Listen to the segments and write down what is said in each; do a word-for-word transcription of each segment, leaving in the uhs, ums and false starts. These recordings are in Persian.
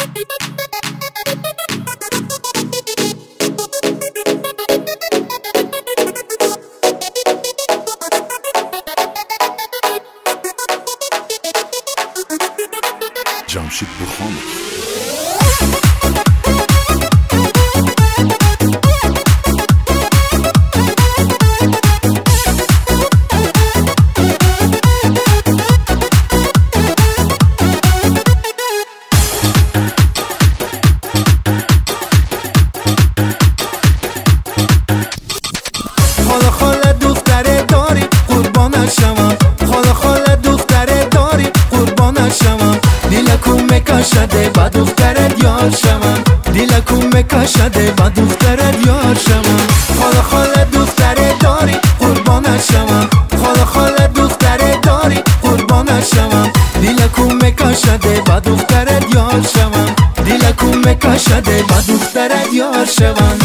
جمشید بخانه خاله خاله دختره داری قربانش شوم خاله خاله دختره داری قربانش شوم دیلکم میکشده با دخترت یار شوم دیلکم میکشده با دخترت یار شوم خاله خاله دختره داری قربانش شوم خاله خاله دختره داری قربانش شوم دیلکم میکشده با دخترت یار شوم دیلکم میکشده با دخترت یار شوم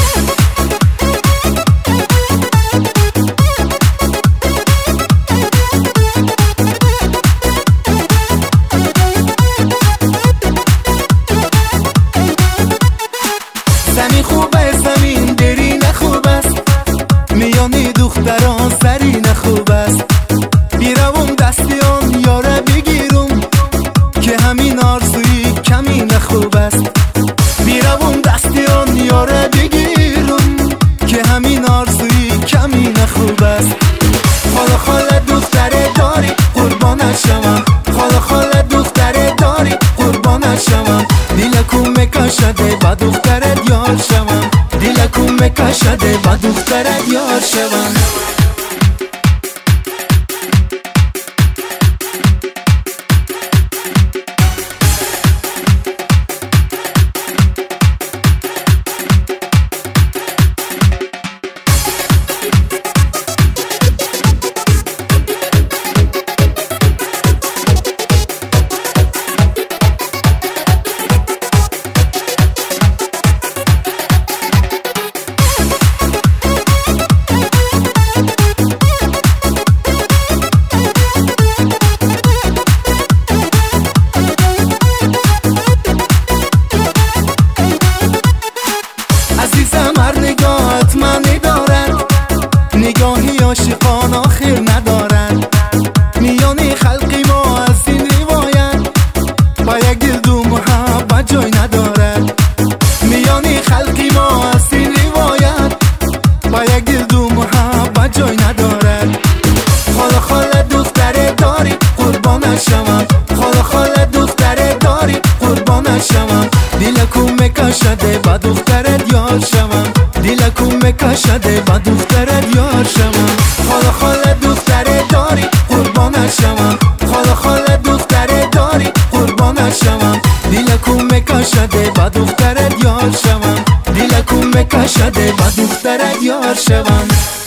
زمین خوبه زمین درین خوب است میانی دختران سرین خوب است بیروم دستیان یاره بگیرم که همین آرزوی کمین خوب است بیروم دستیان یاره بگیرم که همین آرزوی کمین خوب است خاله خاله دختره داری قربانش شوم خاله خاله دختره داری قربانش شوم دیلکم میکشده با دخترت یار شوم دیلکم میکشده با دخترت یار شوم عزیزم هر نگاهت منی دارد نگاهی عاشقان آخر ندارد میان خلقی ما از این روایت با یک دل دو محبت جای ندارد میان خلقی ما از این روایت با یک دل دو محبت جای ندارد خاله خاله دختره داری قربانش شوم خاله خاله دختره داری قربانش شوم دیلکم میکشده با دخترت یار شوم دیلکم میکشده با دخترت یار شوم خاله خاله دختره داری قربانش شوم خاله خاله دختره داری قربانش شوم دیلکم میکشده با دخترت یار شوم دیلکم میکشده با دخترت یار شوم